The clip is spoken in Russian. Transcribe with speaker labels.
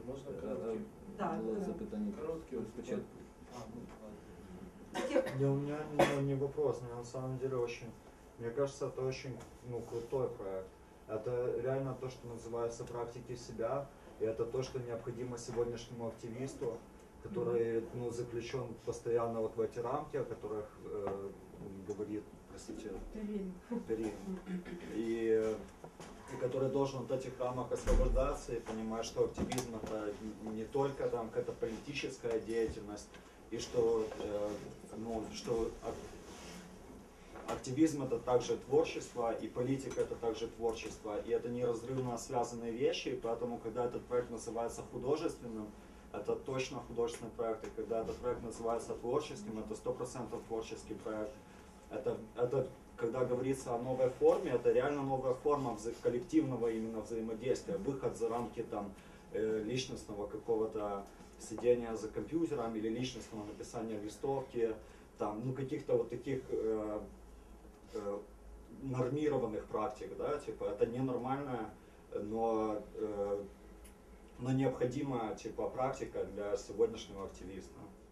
Speaker 1: Можна
Speaker 2: Да,
Speaker 3: було запитання
Speaker 1: короткий
Speaker 3: спочатку.
Speaker 2: Таких-
Speaker 4: Не, у меня не вопрос, но на самом деле очень, мне кажется, это очень крутой проект. Это реально то, что называется практики себя, и это то, что необходимо сегодняшнему активисту, который заключен постоянно вот в эти рамки, о которых говорит, простите, Перин. И который должен от этих рамок освобождаться и понимать, что активизм это не только там какая-то политическая деятельность, и что, что активизм это также творчество, и политика это также творчество, и это неразрывно связанные вещи, и поэтому, когда этот проект называется художественным, это точно художественный проект, и когда этот проект называется творческим, это 100% творческий проект. Это когда говорится о новой форме, это реально новая форма коллективного именно взаимодействия, выход за рамки там личностного какого-то сидения за компьютером или личностного написания листовки, там, каких-то вот таких нормированных практик, да, типа это ненормальная, но необходимая типа практика для сегодняшнего активиста.